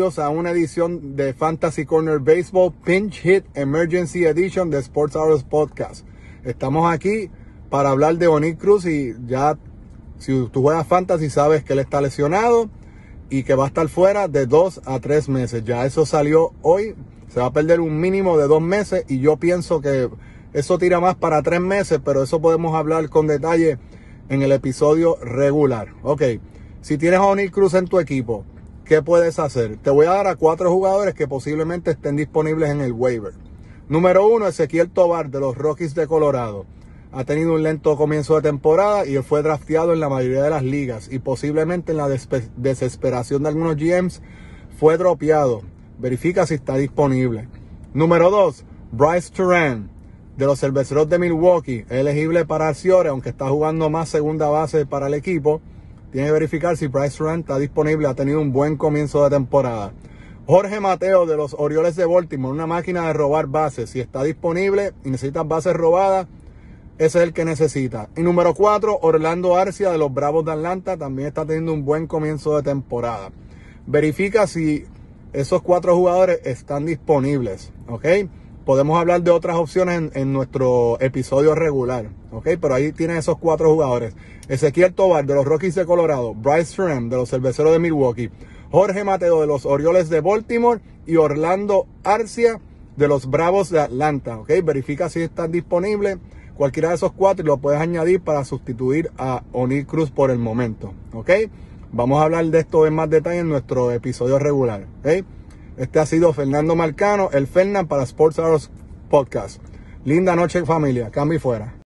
bienvenidos a una edición de Fantasy Corner Baseball Pinch Hit Emergency Edition de Sports Hours Podcast. Estamos aquí para hablar de Oneil Cruz y ya, si tú juegas Fantasy, sabes que él está lesionado y que va a estar fuera de 2 a 3 meses. Ya eso salió hoy, se va a perder un mínimo de 2 meses y yo pienso que eso tira más para 3 meses, pero eso podemos hablar con detalle en el episodio regular. Ok, si tienes a Oneil Cruz en tu equipo, ¿qué puedes hacer? Te voy a dar a 4 jugadores que posiblemente estén disponibles en el waiver. Número 1, Ezequiel Tovar de los Rockies de Colorado. Ha tenido un lento comienzo de temporada y él fue drafteado en la mayoría de las ligas y posiblemente en la desesperación de algunos GMs fue dropeado. Verifica si está disponible. Número 2, Bryce Terán de los Cerveceros de Milwaukee, elegible para Arciore, aunque está jugando más segunda base para el equipo. Tiene que verificar si Bryce Terán está disponible, ha tenido un buen comienzo de temporada. Jorge Mateo de los Orioles de Baltimore, una máquina de robar bases. Si está disponible y necesitas bases robadas, ese es el que necesita. Y número 4, Orlando Arcia de los Bravos de Atlanta, también está teniendo un buen comienzo de temporada. Verifica si esos 4 jugadores están disponibles, ¿ok? Podemos hablar de otras opciones en nuestro episodio regular, ¿ok? Pero ahí tienes esos 4 jugadores. Ezequiel Tovar de los Rockies de Colorado, Bryce Terán de los Cerveceros de Milwaukee, Jorge Mateo de los Orioles de Baltimore y Orlando Arcia de los Bravos de Atlanta, ¿ok? Verifica si están disponibles cualquiera de esos 4 y lo puedes añadir para sustituir a Oneil Cruz por el momento, ¿ok? Vamos a hablar de esto en más detalle en nuestro episodio regular, ¿ok? Este ha sido Fernando Marcano, el Fernan para Sports Hours Podcast. Linda noche, familia. Cambio y fuera.